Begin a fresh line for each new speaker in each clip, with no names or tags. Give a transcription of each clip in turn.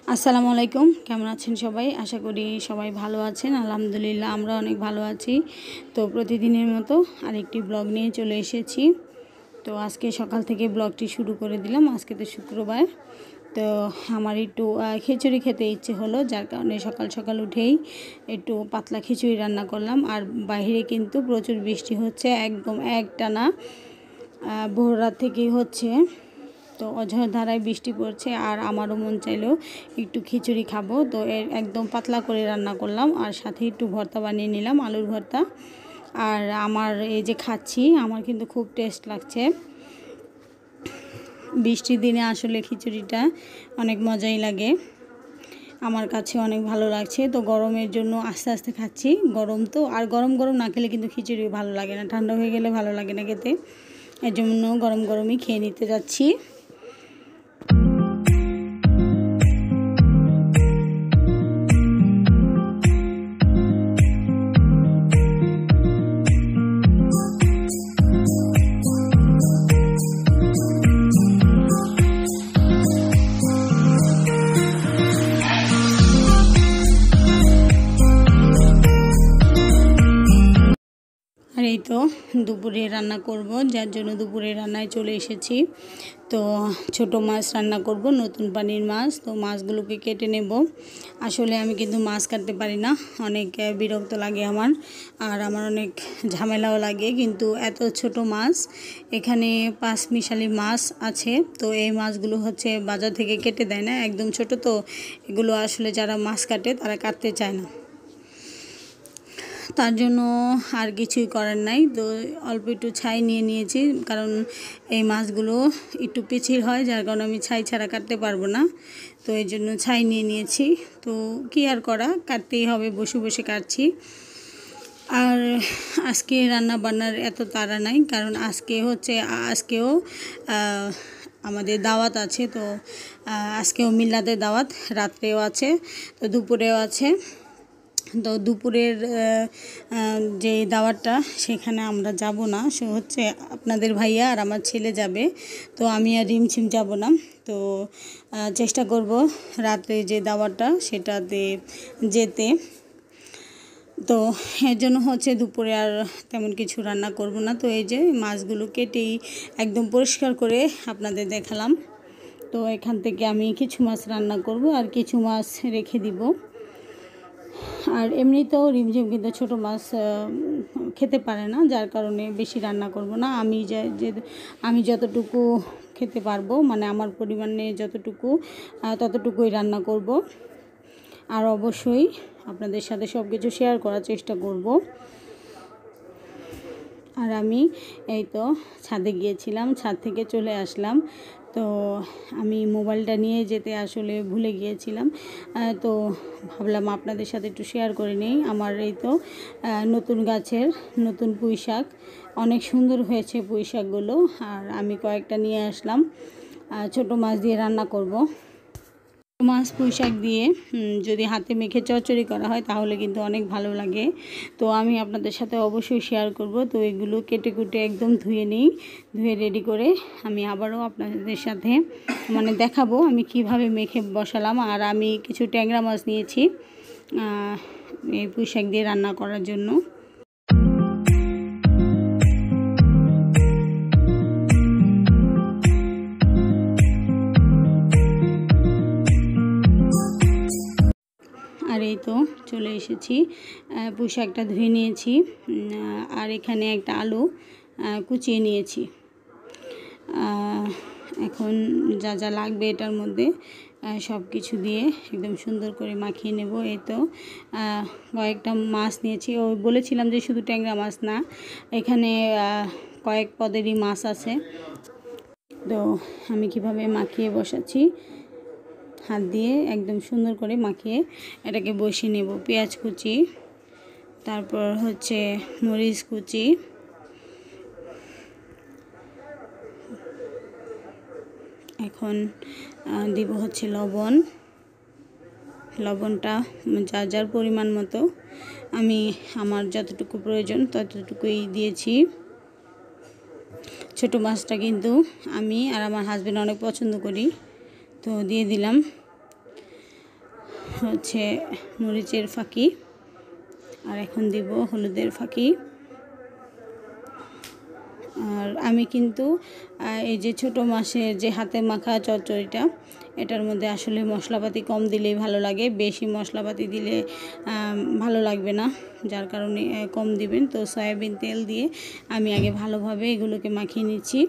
আসসালামু আলাইকুম, কেমন আছেন সবাই? আশা করি সবাই ভালো আছেন। আলহামদুলিল্লাহ আমরা অনেক ভালো আছি। তো প্রতিদিনের মতো আরেকটি ব্লগ নিয়ে চলে এসেছি। তো আজকে সকাল থেকে ব্লগটি শুরু করে দিলাম। আজকে তো শুক্রবার, তো আমার একটু খিচুড়ি খেতে ইচ্ছে হলো, যার কারণে সকাল সকাল উঠেই একটু পাতলা খিচুড়ি রান্না করলাম। আর বাইরে কিন্তু প্রচুর বৃষ্টি হচ্ছে, একদম একটানা ভোর রাত থেকেই হচ্ছে। তো অঝোর ধারায় বৃষ্টি পড়ছে, আর আমারও মন চাইলেও একটু খিচুড়ি খাবো। তো একদম পাতলা করে রান্না করলাম, আর সাথে একটু ভর্তা বানিয়ে নিলাম, আলুর ভর্তা। আর আমার এই যে খাচ্ছি, আমার কিন্তু খুব টেস্ট লাগছে। বৃষ্টির দিনে আসলে খিচুড়িটা অনেক মজাই লাগে, আমার কাছে অনেক ভালো লাগছে। তো গরমের জন্য আস্তে আস্তে খাচ্ছি, গরম তো, আর গরম গরম না খেলে কিন্তু খিচুড়ি ভালো লাগে না, ঠান্ডা হয়ে গেলে ভালো লাগে না খেতে। এর জন্য গরম গরমই খেয়ে নিতে যাচ্ছি। আর এই তো দুপুরে রান্না করব, যার জন্য দুপুরে রান্নায় চলে এসেছি। তো ছোট মাছ রান্না করব, নতুন পানির মাছ। তো মাছগুলোকে কেটে নেব। আসলে আমি কিন্তু মাছ কাটতে পারি না, অনেক বিরক্ত লাগে আমার, আর আমার অনেক ঝামেলাও লাগে। কিন্তু এত ছোট মাছ, এখানে 5 মিশালি মাছ আছে। তো এই মাছগুলো হচ্ছে বাজার থেকে কেটে দেয় না, একদম ছোট। তো এগুলো আসলে যারা মাছ কাটে তারা কাটতে চায় না, তার জন্য আর কিছুই করার নাই। তো অল্প একটু ছাই নিয়ে নিয়েছি, কারণ এই মাছগুলো একটু পিচ্ছিল হয়, যার কারণে আমি ছাই ছাড়া কাটতে পারবো না। তো এই জন্য ছাই নিয়ে নিয়েছি। তো কী আর করা, কাটতেই হবে, বসে বসে কাটছি। আর আজকে রান্না বান্নার এত তাড়া নাই, কারণ আজকেও আমাদের দাওয়াত আছে। তো আজকেও মিলাদের দাওয়াত, রাত্রেও আছে, তো দুপুরেও আছে। তো দুপুরের যে দাওয়াতটা, সেখানে আমরা যাব না, সে হচ্ছে আপনাদের ভাইয়া আর আমার ছেলে যাবে। তো আমি আর রিমঝিম যাব না। তো চেষ্টা করব রাতে যে দাওয়াতটা সেটাতে যেতে। তো এর জন্য হচ্ছে দুপুরে আর তেমন কিছু রান্না করব না। তো এই যে মাছগুলো কেটেই একদম পরিষ্কার করে আপনাদের দেখালাম। তো এখান থেকে আমি কিছু মাছ রান্না করব, আর কিছু মাছ রেখে দিব। আর এমনিতেও রিমঝিম কিন্তু ছোটো মাছ খেতে পারে না, যার কারণে বেশি রান্না করব না। আমি যতটুকু খেতে পারবো, মানে আমার পরিমাণে যতটুকু, ততটুকুই রান্না করব। আর অবশ্যই আপনাদের সাথে সব কিছু শেয়ার করার চেষ্টা করব। আর আমি এই তো ছাদে গিয়েছিলাম, ছাদ থেকে চলে আসলাম। তো আমি মোবাইলটা নিয়ে যেতে আসলে ভুলে গিয়েছিলাম। তো ভাবলাম আপনাদের সাথে একটু শেয়ার করে নিই। আমার এই তো নতুন গাছের নতুন পুঁই শাক, অনেক সুন্দর হয়েছে পুঁই শাকগুলো। আর আমি কয়েকটা নিয়ে আসলাম, ছোটো মাছ দিয়ে রান্না করব। মাছ পুঁই শাক দিয়ে যদি হাতে মেখে চচ্চড়ি করা হয়, তাহলে কিন্তু অনেক ভালো লাগে। তো আমি আপনাদের সাথে অবশ্যই শেয়ার করব। তো এগুলো কেটে কুটে একদম ধুয়ে নিই, ধুয়ে রেডি করে আমি আবারও আপনাদের সাথে দেখাবো আমি কিভাবে মেখে বসালাম। আর আমি কিছু ট্যাংরা মাছ নিয়েছি এই পুঁই শাক দিয়ে রান্না করার জন্য। আর এই তো চলে এসেছি, পুঁই শাকটা ধুয়ে নিয়েছি। আর এখানে একটা আলু কুচিয়ে নিয়েছি। এখন যা যা লাগবে এটার মধ্যে সব কিছু দিয়ে একদম সুন্দর করে মাখিয়ে নেব। এই তো কয়েকটা মাছ নিয়েছি, বলেছিলাম যে শুধু ট্যাংরা মাছ না, এখানে কয়েক পদেরই মাছ আছে। তো আমি কিভাবে মাখিয়ে বসাচ্ছি, হাত দিয়ে একদম সুন্দর করে মাখিয়ে এটাকে বসিয়ে নেব। পেঁয়াজ কুচি, তারপর হচ্ছে মরিচ কুচি, এখন দিব হচ্ছে লবণটা যার যার পরিমাণ মতো, আমি আমার যতটুকু প্রয়োজন ততটুকুই দিয়েছি। ছোটো মাছটা কিন্তু আমি আর আমার হাজবেন্ড অনেক পছন্দ করি, তো দিয়ে দিলাম। হচ্ছে মরিচের ফাঁকি, আর এখন দিব হলুদের ফাঁকি। আর আমি কিন্তু এই যে ছোটো মাছের যে হাতে মাখা চচ্চড়িটা, এটার মধ্যে আসলে মশলাপাতি কম দিলেই ভালো লাগে, বেশি মশলাপাতি দিলে ভালো লাগবে না, যার কারণে কম দিবেন। তো সয়াবিন তেল দিয়ে আমি আগে ভালোভাবে এগুলোকে মাখিয়ে নিচ্ছি।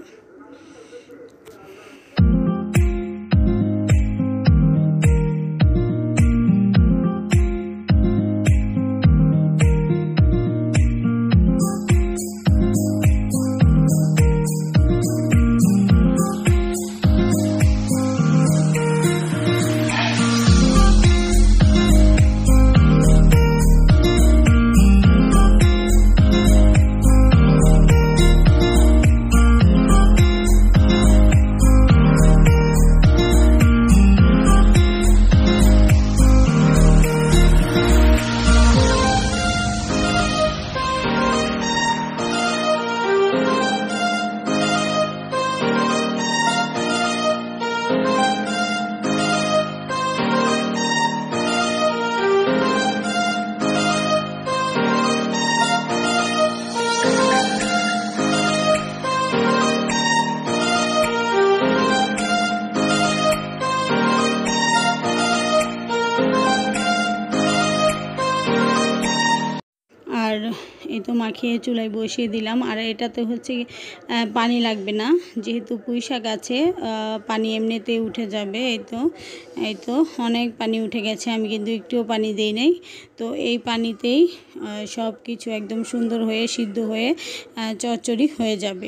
আর এই তো মাখিয়ে চুলায় বসিয়ে দিলাম। আর এটাতে হচ্ছে পানি লাগবে না, যেহেতু পুঁই শাক আছে, পানি এমনিতেই উঠে যাবে। এই তো অনেক পানি উঠে গেছে, আমি কিন্তু একটুও পানি দেই নাই। তো এই পানিতেই সব কিছু একদম সুন্দর হয়ে সিদ্ধ হয়ে চচ্চড়ি হয়ে যাবে।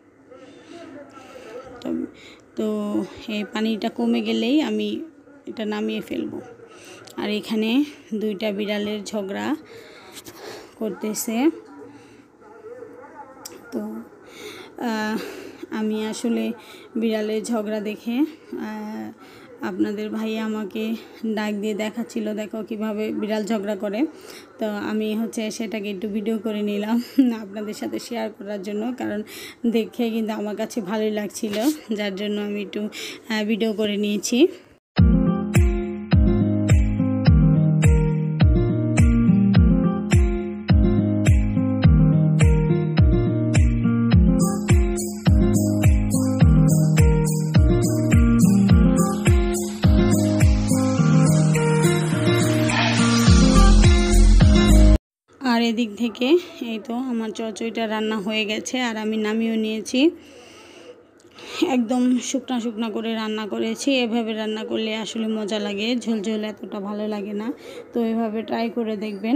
তো এই পানিটা কমে গেলেই আমি এটা নামিয়ে ফেলবো। আর এখানে দুইটা বিড়ালের ঝগড়া করতেছে। তো আমি আসলে বিড়ালের ঝগড়া দেখে আপনাদের ভাই আমাকে ডাক দিয়ে দেখাচ্ছিল, দেখো কিভাবে বিড়াল ঝগড়া করে। তো আমি হচ্ছে সেটাকে একটু ভিডিও করে নিলাম আপনাদের সাথে শেয়ার করার জন্য, কারণ দেখে কিন্তু আমার কাছে ভালোই লাগছিল, যার জন্য আমি একটু ভিডিও করে নিয়েছি। আর এদিক থেকে এই তো আমার চচ্চড়িটা রান্না হয়ে গেছে, আর আমি নামিয়েও নিয়েছি। একদম শুকনা শুকনা করে রান্না করেছি। এভাবে রান্না করলে আসলে মজা লাগে, ঝোল এতটা ভালো লাগে না। তো এভাবে ট্রাই করে দেখবেন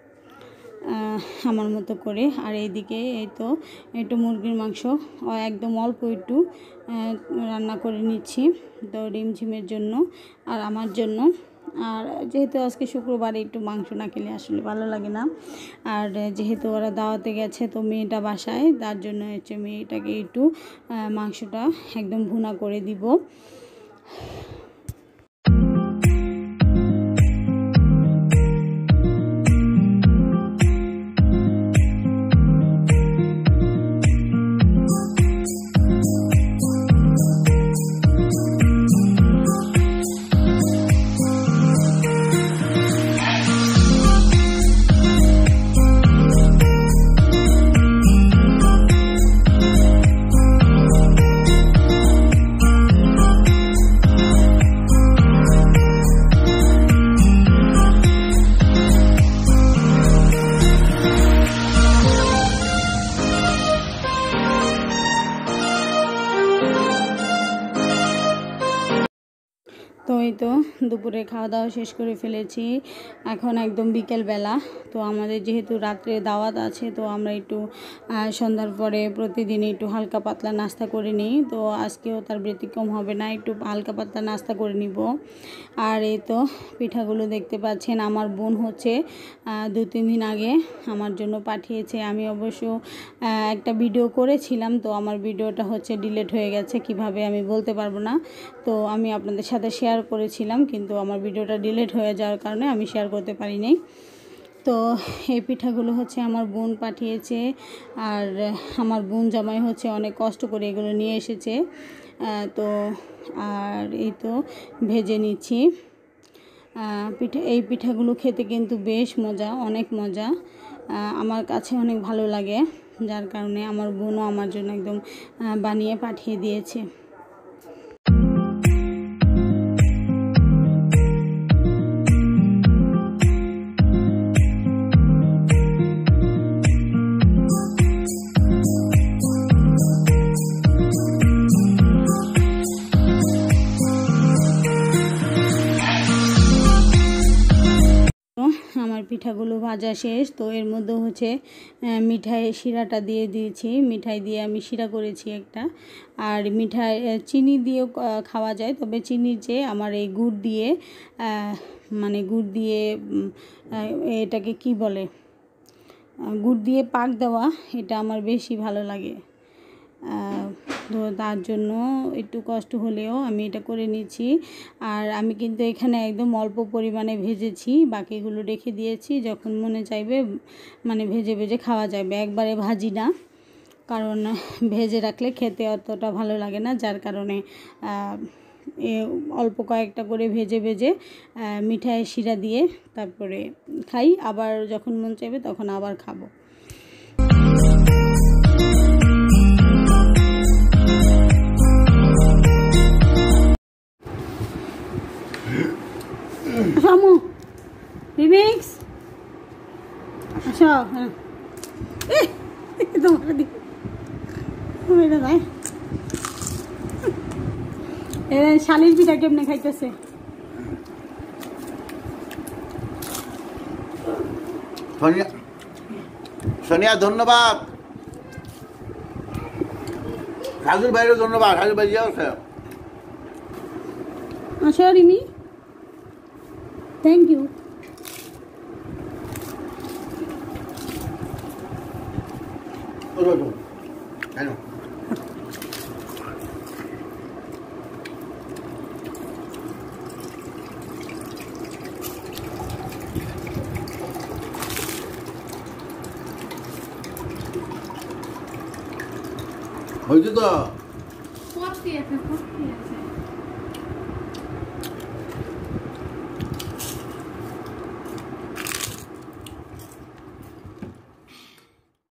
আমার মতো করে। আর এইদিকে এই তো একটু মুরগির মাংস একদম অল্প একটু রান্না করে নিচ্ছি, তো ডিমঝিমের জন্য আর আমার জন্য। আর যেহেতু আজকে শুক্রবার, একটু মাংস না খেলে আসলে ভালো লাগে না। আর যেহেতু ওরা দাওয়াতে গেছে, তো মেয়েটা বাসায়, তার জন্য হচ্ছে মেয়েটাকে একটু মাংসটা একদম ভুনা করে দিব। তো এই তো দুপুরে খাওয়া দাওয়া শেষ করে ফেলেছি, এখন একদম বিকেলবেলা। তো আমাদের যেহেতু রাত্রে দাওয়াত আছে, তো আমরা একটু সন্ধ্যার পরে প্রতিদিন একটু হালকা পাতলা নাস্তা করে নিই। তো আজকেও তার ব্যতিক্রম হবে না, একটু হালকা পাতলা নাস্তা করে নিব। আর এই তো পিঠাগুলো দেখতে পাচ্ছেন, আমার বোন হচ্ছে 2-3 দিন আগে আমার জন্য পাঠিয়েছে। আমি অবশ্য একটা ভিডিও করেছিলাম, তো আমার ভিডিওটা হচ্ছে ডিলিট হয়ে গেছে, কিভাবে আমি বলতে পারবো না। তো আমি আপনাদের সাথে শেয়ার করেছিলাম, কিন্তু আমার ভিডিওটা ডিলিট হয়ে যাওয়ার কারণে আমি শেয়ার করতে পারিনি। তো এই পিঠাগুলো হচ্ছে আমার বোন পাঠিয়েছে, আর আমার বোন জামাই হচ্ছে অনেক কষ্ট করে এগুলো নিয়ে এসেছে। তো আর এই তো ভেজে নিচ্ছি। এই পিঠাগুলো খেতে কিন্তু বেশ মজা, অনেক মজা। আমার কাছে অনেক ভালো লাগে, যার কারণে আমার বোনও আমার জন্য একদম বানিয়ে পাঠিয়ে দিয়েছে। আমার পিঠাগুলো ভাজা শেষ, তো এর মধ্যে হচ্ছে মিঠাই শিরাটা দিয়ে দিয়েছি। মিঠাই দিয়ে আমি শিরা করেছি একটা, আর মিঠাই চিনি দিয়েও খাওয়া যায়, তবে চিনির চেয়ে আমার এই গুড় দিয়ে মানে গুড় দিয়ে এটাকে কি বলে, গুড় দিয়ে পাক দেওয়া, এটা আমার বেশি ভালো লাগে। তো তার জন্য একটু কষ্ট হলেও আমি এটা করে নিচ্ছি। আর আমি কিন্তু এখানে একদম অল্প পরিমাণে ভেজেছি, বাকিগুলো রেখে দিয়েছি, যখন মনে চাইবে মানে ভেজে ভেজে খাওয়া যাবে। একবারে ভাজি না, কারণ ভেজে রাখলে খেতে অতটা ভালো লাগে না, যার কারণে অল্প কয়েকটা করে ভেজে ভেজে মিঠাই শিরা দিয়ে তারপরে খাই। আবার যখন মন চাইবে তখন আবার খাবো। Samu, remix. अच्छा हाँ तुम्हारा दी मेरा भाई ये शालीर भी जाके अपने खाइते से
सोनिया सोनिया धन्यवाद खाजुर भाई धन्यवाद खाजुर भाई আছে
अच्छा रिमी थैंक यू
हेलो হয়েছে তো
কত আছে